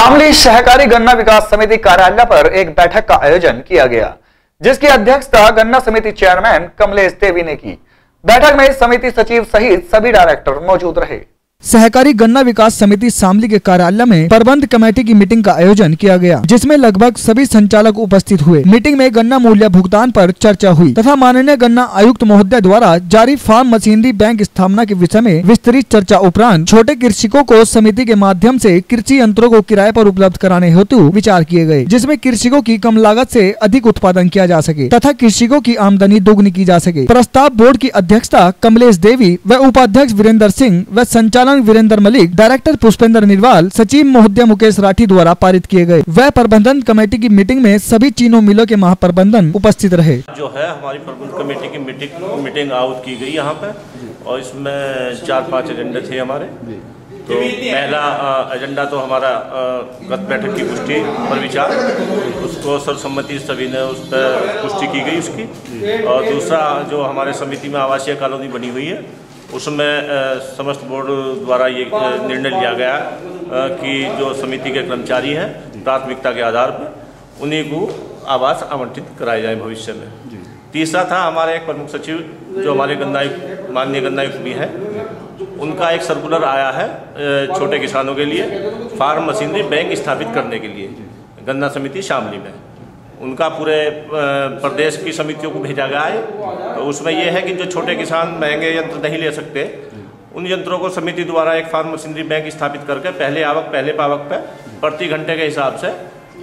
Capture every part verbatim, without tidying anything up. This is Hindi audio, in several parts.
शामली सहकारी गन्ना विकास समिति कार्यालय पर एक बैठक का आयोजन किया गया, जिसकी अध्यक्षता गन्ना समिति चेयरमैन कमलेश देवी ने की। बैठक में समिति सचिव सहित सभी डायरेक्टर मौजूद रहे। सहकारी गन्ना विकास समिति शामली के कार्यालय में प्रबंध कमेटी की मीटिंग का आयोजन किया गया, जिसमें लगभग सभी संचालक उपस्थित हुए। मीटिंग में गन्ना मूल्य भुगतान पर चर्चा हुई तथा माननीय गन्ना आयुक्त महोदय द्वारा जारी फार्म मशीनरी बैंक स्थापना के विषय में विस्तृत चर्चा उपरांत छोटे कृषकों को समिति के माध्यम से कृषि यंत्रों को किराए पर उपलब्ध कराने हेतु विचार किए गए, जिसमें कृषकों की कम लागत से अधिक उत्पादन किया जा सके तथा कृषकों की आमदनी दोगुनी की जा सके। प्रस्ताव बोर्ड की अध्यक्षता कमलेश देवी व उपाध्यक्ष वीरेंद्र सिंह व संचालक वीरेंद्र मलिक, डायरेक्टर पुष्पेंद्र निर्वाल, सचिव महोदय मुकेश राठी द्वारा पारित किए गए। वह प्रबंधन कमेटी की मीटिंग में सभी चीनों मिलों के महाप्रबंधन उपस्थित रहे। जो है हमारी प्रबंधन कमेटी की मीटिंग मीटिंग आउट की गई यहाँ पे, और इसमें चार पांच एजेंडे थे हमारे। तो पहला एजेंडा तो हमारा गत बैठक की पुष्टि पर विचार, उसको सर्वसम्मति सभी ने उस पर पुष्टि की गई उसकी। और दूसरा जो हमारे समिति में आवासीय कॉलोनी बनी हुई है, उसमें समस्त बोर्ड द्वारा ये निर्णय लिया गया कि जो समिति के कर्मचारी हैं प्राथमिकता के आधार पर उन्हीं को आवास आवंटित कराए जाए भविष्य में। तीसरा था हमारे एक प्रमुख सचिव जो हमारे गन्नायुक्त माननीय गन्नायुक्त भी है, उनका एक सर्कुलर आया है छोटे किसानों के लिए फार्म मशीनरी बैंक स्थापित करने के लिए गन्ना समिति शामली में। उनका पूरे प्रदेश की समितियों को भेजा गया है। तो उसमें यह है कि जो छोटे किसान महंगे यंत्र नहीं ले सकते, उन यंत्रों को समिति द्वारा एक फार्म मशीनरी बैंक स्थापित करके पहले आवक पहले पावक पे प्रति घंटे के हिसाब से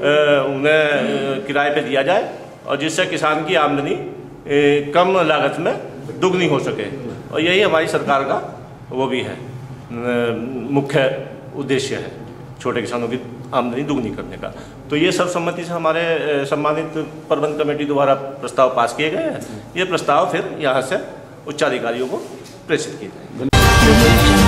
उन्हें किराए पे दिया जाए, और जिससे किसान की आमदनी कम लागत में दुगनी हो सके। और यही हमारी सरकार का वो भी है मुख्य उद्देश्य है, छोटे किसानों की आमदनी दुगनी करने का। तो ये सर्वसम्मति से हमारे सम्मानित प्रबंध कमेटी द्वारा प्रस्ताव पास किए गए हैं। ये प्रस्ताव फिर यहाँ से उच्चाधिकारियों को प्रेषित किए जाएंगे।